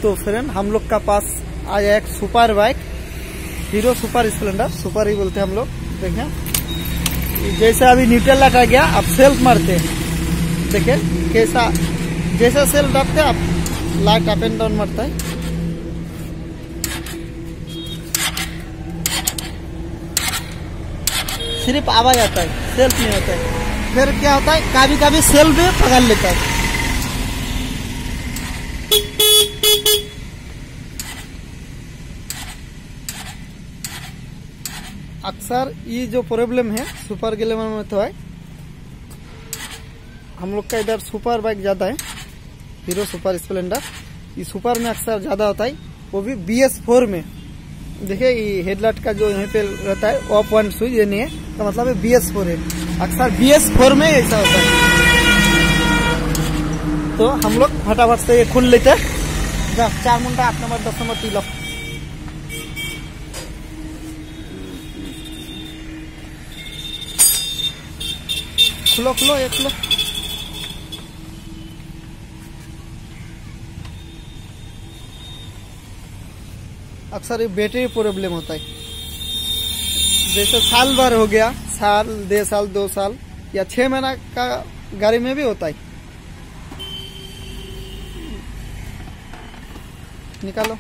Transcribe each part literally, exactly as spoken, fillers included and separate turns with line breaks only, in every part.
तो फ्रेंड हम लोग का पास आया एक super bike, Hero Super Splendor, super ही बोलते हैं हम लोग। देखें जैसे अभी न्यूट्रल लगा गया, अब सेल्फ मारते हैं, देखें कैसा, जैसा सेल्फ दबते हैं आप लाइट अप एंड डाउन मारता है। सिर्फ आवाज आता है, सेल्फ नहीं होता है। फिर क्या होता है, कभी कभी सेल्फ भी पकड़ लेता है। अक्सर ये जो प्रॉब्लम है सुपर ग्लैमर में तो है, हम लोग का इधर सुपर बाइक ज्यादा है, हीरो सुपर स्प्लेंडर। ये सुपर में अक्सर ज्यादा होता है, वो भी बी एस फोर में। देखिए ये हेडलाइट का जो यहाँ पे रहता है ऑफ वन स्विच, ये नहीं है तो मतलब है बी एस फोर है। अक्सर बी एस फोर में ऐसा होता है। तो हम लोग फटाफट से ये खुल लेते हैं। चार मुंडा आठ नंबर दस नंबर तीन खुलो खुलो ये खुलो। अक्सर ये बैटरी प्रॉब्लम होता है, जैसे साल भर हो गया, साल डेढ़ साल दो साल या छह महीना का गाड़ी में भी होता है। निकालो,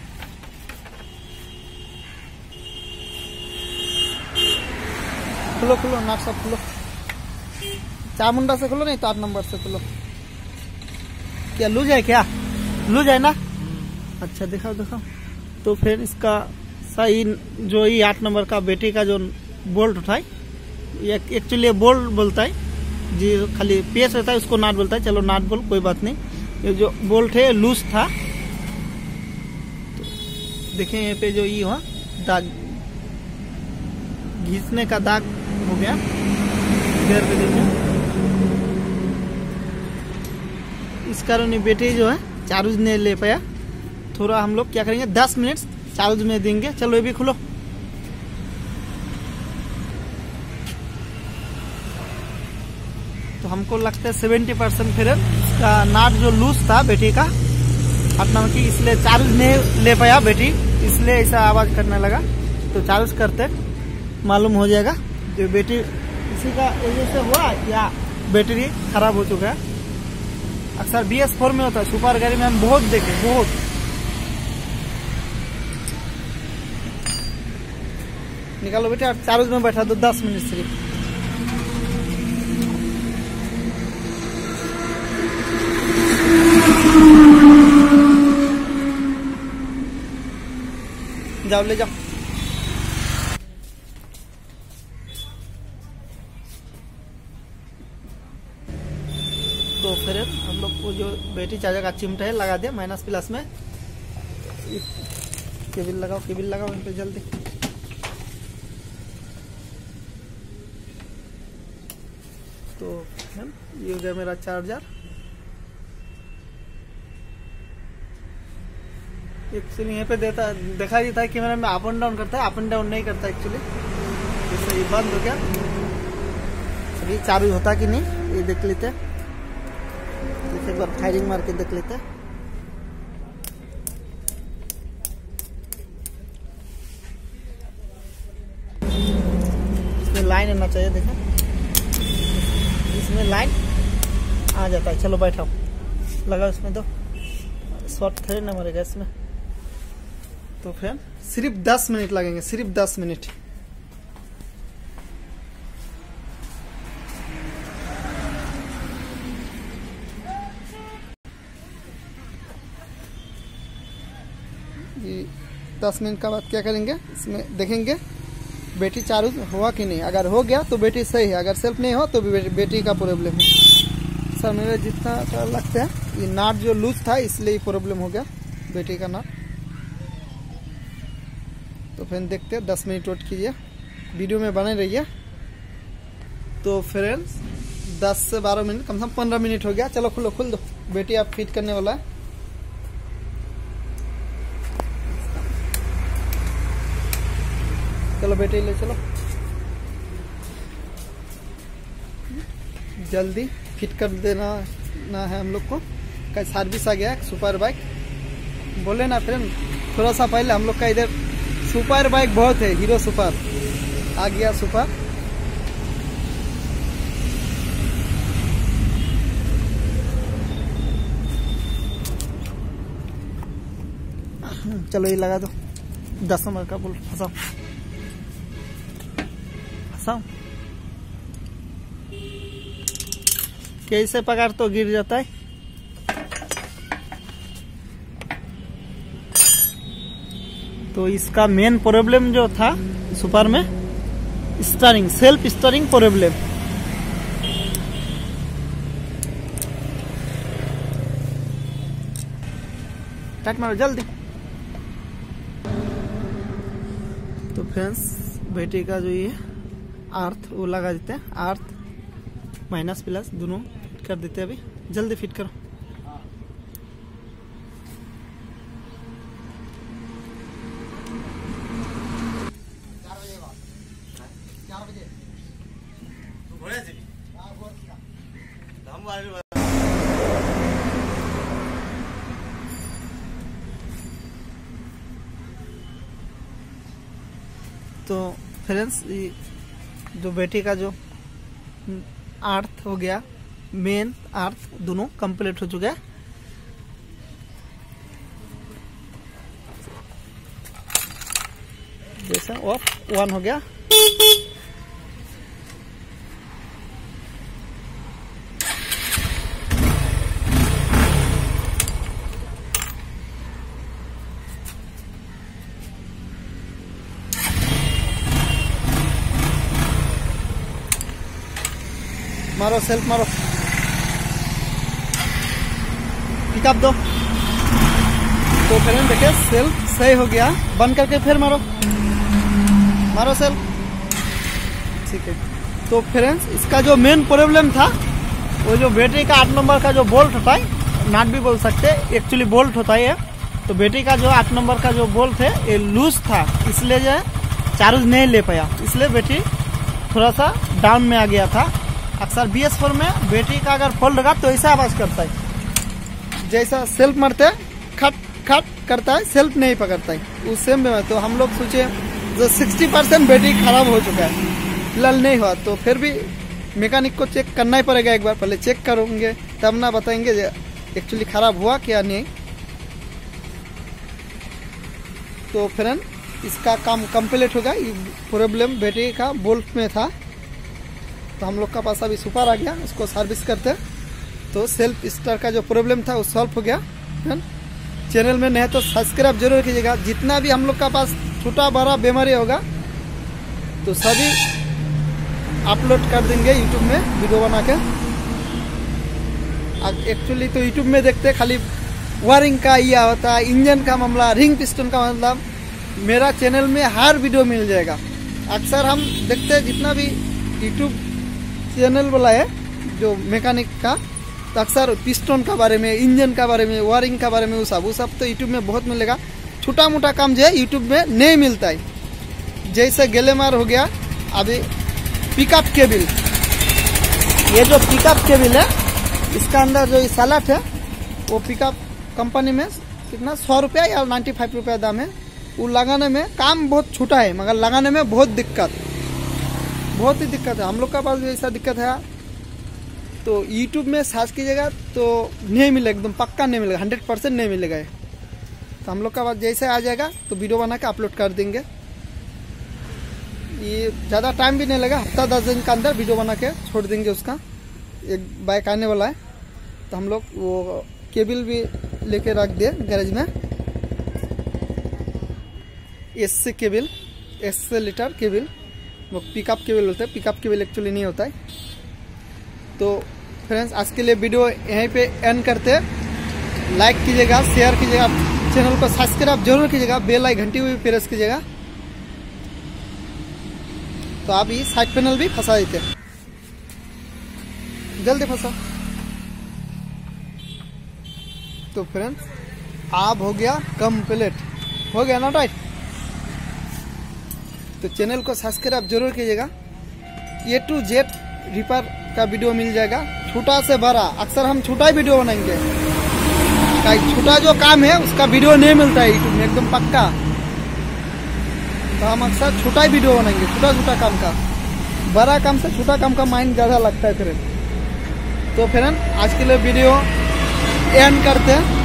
खुलो खुलो नाट सब खुलो, चार मुंडा से खुलो, नहीं तो आठ नंबर से खुलो। क्या लूज है, क्या लूज है ना? अच्छा दिखाओ दिखाओ। तो फिर इसका सही जो ये आठ नंबर का बैटरी का जो बोल्ट उठाए, ये एक्चुअली बोल्ट बोलता है जी, खाली पेस रहता है उसको नाट बोलता है। चलो नाट बोल, कोई बात नहीं। ये जो बोल्ट है लूज था, तो देखें यहाँ पे जो ये हुआ दाग, घिसने का दाग हो गया गेयर पे। देखिए इस कारण ये बैटरी जो है चार्ज नहीं ले पाया। थोड़ा हम लोग क्या करेंगे, दस मिनट चार्ज में देंगे। चलो ये भी खुलो। तो हमको लगता है सेवेंटी परसेंट फिर इसका नाट जो लूज था बैटरी का अपना की, इसलिए चार्ज नहीं ले पाया बैटरी, इसलिए ऐसा आवाज करने लगा। तो चार्ज करते मालूम हो जाएगा जो बैटरी इसी का वजह से हुआ या बैटरी खराब हो चुका है। अक्सर बी एस फोर में होता है, सुपर गाड़ी में हम बहुत देखे, बहुत। निकालो बेटा, चार्ज में बैठा दो दस मिनट सिर्फ। जाओ ले जाओ। तो फिर हम लोग को जो बैटरी चार्जर का चिमटा है लगा दिया माइनस प्लस में। केबल लगाओ, केबल लगाओ इन पे जल्दी। तो ये हो गया मेरा चार्जर। एक्चुअली यहाँ पे देता देखा देता है कैमरा में अप एंड डाउन करता है, अप एंड डाउन नहीं करता एक्चुअली। जैसे ये बंद हो गया, अभी चालू होता कि नहीं ये देख लेते हैं। एक बार फायरिंग मार के देख लेते हैं। इसमें लाइन आना चाहिए, देखा इसमें लाइन आ जाता है। चलो बैठाओ, लगाओ इसमें, दो शॉर्ट थोड़ी ना मरेगा इसमें। तो फिर सिर्फ दस मिनट लगेंगे, सिर्फ दस मिनट। ये दस मिनट का बाद क्या करेंगे, इसमें देखेंगे बैटरी चार्ज हुआ कि नहीं। अगर हो गया तो बैटरी सही है, अगर सेल्फ नहीं हो तो बैटरी का प्रॉब्लम है। सर मेरा जितना लगता है ये नाट जो लूज था इसलिए प्रॉब्लम हो गया बैटरी का नाट। तो फिर देखते हैं, दस मिनट वेट कीजिए, वीडियो में बने रहिए। तो फ्रेंड्स दस से बारह मिनट, कम से कम पंद्रह मिनट हो गया। चलो खुलो, खुल दो, बैटरी आप फिट करने वाला है। चलो बैटरी ले चलो, जल्दी फिट कर देना ना है हम लोग को। कल सर्विस आ गया सुपर बाइक। बोले ना फ्रेंड, थोड़ा सा पहले हम लोग का इधर सुपर बाइक बहुत है, हीरो सुपर आ गया सुपर। चलो ये लगा दो, दस नंबर का बोल फंसाओ फंसाओ। कैसे पकड़ तो गिर जाता है। तो इसका मेन प्रॉब्लम जो था सुपर में, starting, self starting problem. Tight मारो जल्दी। तो फ्रेंड्स बैटरी का जो ये अर्थ वो लगा देते हैं, अर्थ माइनस प्लस दोनों फिट कर देते हैं। अभी जल्दी फिट करो। तो फ्रेंड्स जो बैटरी का जो अर्थ हो गया, मेन अर्थ दोनों कंप्लीट हो चुका है। जैसा ऑफ वन हो गया। मारो सेल्फ मारो, पिकअप दो। तो फ्रेंड देखिए सेल्फ सही हो गया। बंद करके फिर मारो, मारो सेल्फ, ठीक है। तो फ्रेंड्स इसका जो मेन प्रॉब्लम था वो जो बैटरी का आठ नंबर का जो बोल्ट होता है, नाट भी बोल सकते हैं, एक्चुअली बोल्ट होता है। तो बैटरी का जो आठ नंबर का जो बोल्ट है ये लूज था, इसलिए जो है चार्ज नहीं ले पाया, इसलिए बैटरी थोड़ा सा डाउन में आ गया था। अक्सर बी एस फोर में बैटरी का अगर फॉल्ट लगा तो ऐसा आवाज करता है, जैसा सेल्फ मारते खट खट करता है, सेल्फ नहीं पकड़ता है उस सेम में। तो हम लोग सोचे जो सिक्सटी परसेंट बैटरी खराब हो चुका है, फिलहाल नहीं हुआ। तो फिर भी मैकेनिक को चेक करना ही पड़ेगा, एक बार पहले चेक करोगे तब ना बताएंगे एक्चुअली खराब हुआ क्या नहीं। तो फ्रेंड इसका काम कंप्लीट होगा। ये प्रॉब्लम बैटरी का बोल्ट में था, तो हम लोग का पास अभी सुपर आ गया, उसको सर्विस करते। तो सेल्फ स्टार का जो प्रॉब्लम था वो सॉल्व हो गया। चैनल में नहीं तो सब्सक्राइब जरूर कीजिएगा। जितना भी हम लोग का पास छोटा बड़ा बीमारी होगा तो सभी अपलोड कर देंगे यूट्यूब में वीडियो बना के। एक्चुअली तो यूट्यूब में देखते खाली वायरिंग का यह होता है, इंजन का मामला, रिंग पिस्टन का मतलब, मेरा चैनल में हर वीडियो मिल जाएगा। अक्सर हम देखते हैं जितना भी यूट्यूब चैनल वाला है जो मैकेनिक का, तो अक्सर पिस्टन का बारे में, इंजन का बारे में, वायरिंग का बारे में वो सब वो सब तो यूट्यूब में बहुत मिलेगा। छोटा मोटा काम जो है यूट्यूब में नहीं मिलता है। जैसे गलेमार हो गया, अभी पिकअप केबल, ये जो पिकअप केबल है इसका अंदर जो सलाट है वो पिकअप कंपनी में कितना सौ रुपया या नाइन्टी फाइव रुपया दाम है। वो लगाने में काम बहुत छोटा है मगर लगाने में बहुत दिक्कत, बहुत ही दिक्कत है। हम लोग का पास भी ऐसा दिक्कत है। तो यूट्यूब में सर्च कीजिएगा तो नहीं मिलेगा, एकदम पक्का नहीं मिलेगा, हंड्रेड परसेंट नहीं मिलेगा। तो हम लोग का पास जैसे आ जाएगा तो वीडियो बना के अपलोड कर देंगे। ये ज़्यादा टाइम भी नहीं लगा, हफ्ता दस दिन का अंदर वीडियो बना के छोड़ देंगे। उसका एक बाइक आने वाला है तो हम लोग वो केबल भी लेके रख दिए गैरेज में। एस से cable, accelerator cable, वो पिकअप केबल होता है, पिकअप केबल एक्चुअली नहीं होता है। तो फ्रेंड्स आज के लिए वीडियो यहीं पे एंड करते हैं। लाइक कीजिएगा, शेयर कीजिएगा, चैनल को सब्सक्राइब जरूर कीजिएगा, बेल आई घंटी भी प्रेस कीजिएगा। तो आप ये साइड पैनल भी फंसा देते हैं, जल्दी फंसा। तो फ्रेंड्स आप हो गया कंप्लीट, हो गया ना टाइट। तो चैनल को सब्सक्राइब जरूर कीजिएगा। ए टू जेड रिपेयर का वीडियो मिल जाएगा, छोटा से बड़ा। अक्सर हम छोटा ही वीडियो बनाएंगे छोटा जो काम है उसका वीडियो नहीं मिलता है यूट्यूब में एकदम पक्का। तो हम अक्सर छोटा ही वीडियो बनाएंगे, छोटा छोटा काम का। बड़ा काम से छोटा काम का माइंड ज्यादा लगता है फ्रेंड। तो फ्रेंड आज के लिए वीडियो एंड करते हैं।